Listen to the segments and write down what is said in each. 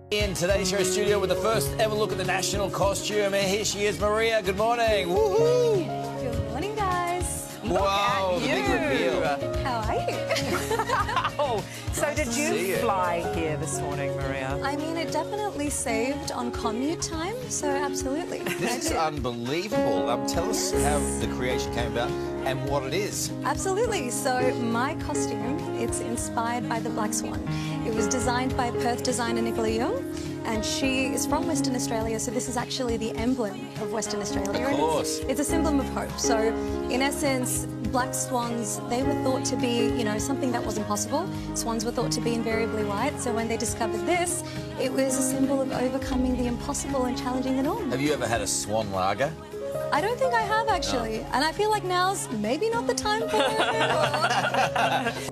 In today's show studio with the first ever look at the national costume. And here she is, Maria. Good morning. Woohoo! Good morning, guys. Wow, the big reveal. How are you? Oh, so did you fly here this morning, Maria? I mean, it definitely saved on commute time, so absolutely. This is unbelievable. Tell us how the creation came about and what it is. Absolutely. So my costume, it's inspired by the Black Swan. It was designed by Perth designer Nicola Young, and she is from Western Australia, so this is actually the emblem of Western Australia. Of course. It's a symbol of hope. So in essence, black swans, they were thought to be, you know, something that wasn't possible. Swans were thought to be invariably white, so when they discovered this, it was a symbol of overcoming the impossible and challenging the norm. Have you ever had a swan lager? I don't think I have, actually. And I feel like now's maybe not the time for it.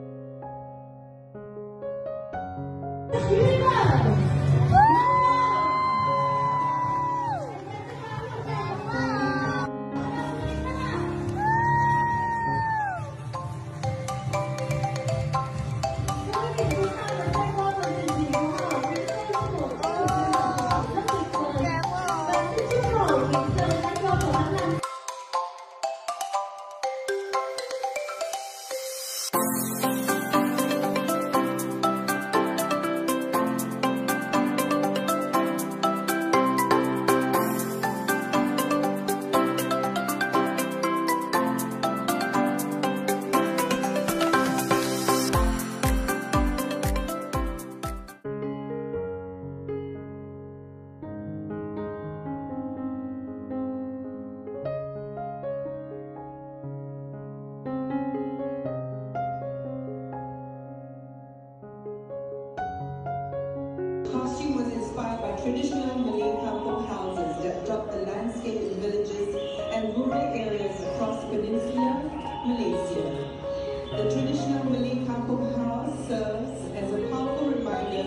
Costume was inspired by traditional Malay kampung houses that dot the landscape in villages and rural areas across Peninsular Malaysia. The traditional Malay kampung house serves as a powerful reminder